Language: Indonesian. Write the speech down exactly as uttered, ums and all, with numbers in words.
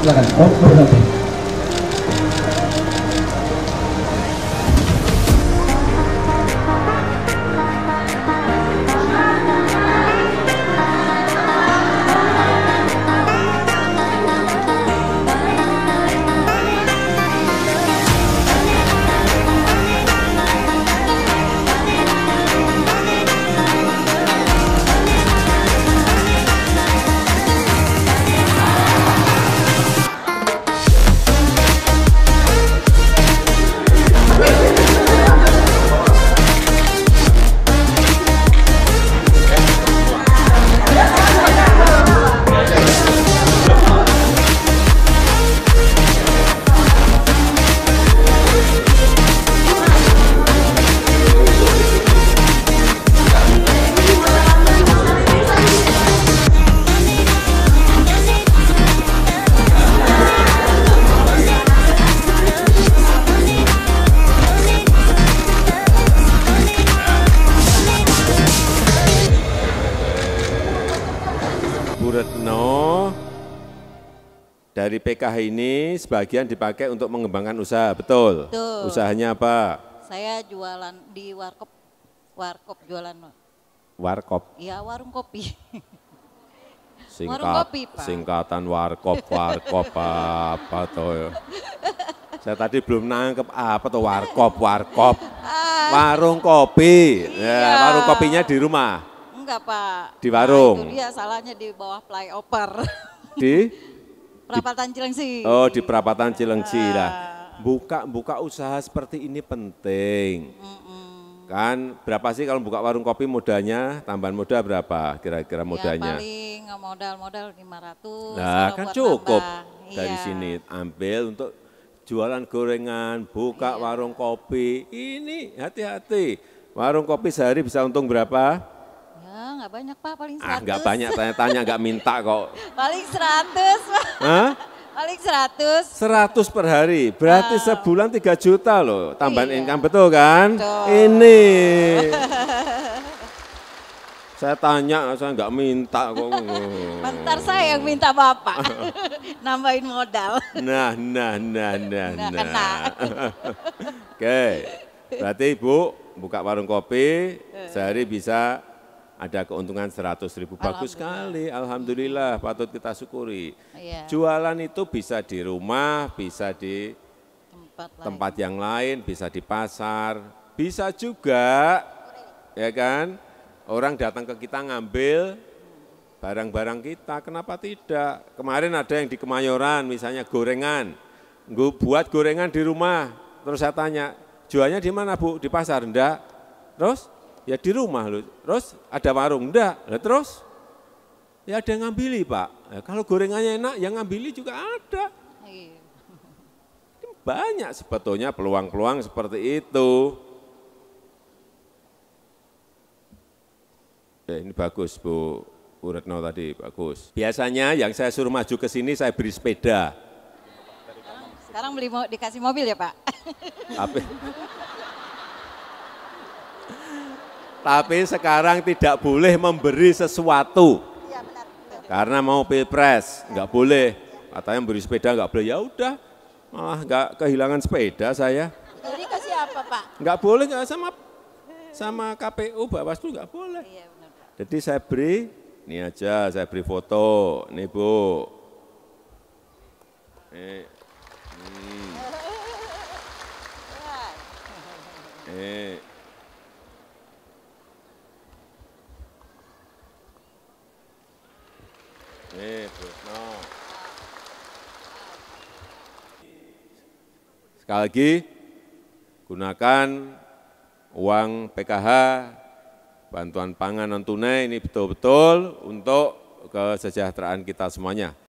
Silakan. Oh, berhenti. Bu Retno dari P K H ini sebagian dipakai untuk mengembangkan usaha, betul? Betul. Usahanya apa? Saya jualan di warkop, warkop jualan. Warkop. Iya, warung kopi. Singkat, Warung kopi, Pak. Singkatan warkop, warkop apa tuh? Saya tadi belum nangkep apa tuh warkop, warkop. Warung kopi. Ya, Iya. warung kopinya di rumah. Enggak, Pak. Di warung? Nah, itu dia salahnya di bawah flyover. Di? Perapatan Cilengsi. Oh, di perapatan Cilengsi Ah. lah. Buka buka usaha seperti ini penting. Mm-mm. Kan berapa sih kalau buka warung kopi modalnya? Tambahan modal berapa kira-kira modalnya? Ya, paling modal-modal lima ratus. Nah, kalau kan buat cukup nambah. dari Iya. sini ambil untuk jualan gorengan, buka Iya. warung kopi. Ini hati-hati. Warung kopi sehari bisa untung berapa? Ya, nggak banyak, Pak, paling Ah, seratus. nggak banyak tanya-tanya, nggak minta kok. Paling seratus, Pak. Hah? Paling seratus. seratus per hari, berarti Wow. sebulan tiga juta loh, tambahan Iya. income, betul kan? Betul. Ini. Saya tanya, saya nggak minta kok. Bentar saya yang minta Bapak. Nambahin modal. Nah, nah, nah, nah, Nggak nah. kena. Oke, berarti Ibu buka warung kopi, sehari bisa ada keuntungan seratus ribu. Bagus sekali, Alhamdulillah, patut kita syukuri. Iya. Jualan itu bisa di rumah, bisa di Tempat lain. tempat yang lain, bisa di pasar, bisa juga, ya kan, orang datang ke kita ngambil barang-barang kita, kenapa tidak? Kemarin ada yang di Kemayoran, misalnya gorengan, Gu- buat gorengan di rumah, terus saya tanya, jualnya di mana Bu? Di pasar? Enggak. Terus? Ya di rumah loh. Terus ada warung? Enggak. Lah terus? Ya ada yang ngambili Pak. Ya, kalau gorengannya enak, yang ngambili juga ada. Iya. Banyak sebetulnya peluang-peluang seperti itu. Eh, ini bagus Bu, Bu Retno tadi, bagus. Biasanya yang saya suruh maju ke sini saya beri sepeda. Sekarang beli mo- dikasih mobil ya, Pak? Tapi, tapi sekarang tidak boleh memberi sesuatu. Iya, benar. Karena mau pilpres, nggak boleh. Katanya beri sepeda nggak boleh, ya udah. Malah nggak kehilangan sepeda saya. Jadi kasih apa, Pak? Nggak boleh, nggak sama sama K P U, Bawaslu nggak boleh. Iya, benar, Pak. Jadi saya beri, ini aja saya beri foto, nih Bu. Nih. Hmm. Nih. Nih, Bu Retno. Sekali lagi, gunakan uang P K H, bantuan pangan non tunai ini betul-betul untuk kesejahteraan kita semuanya.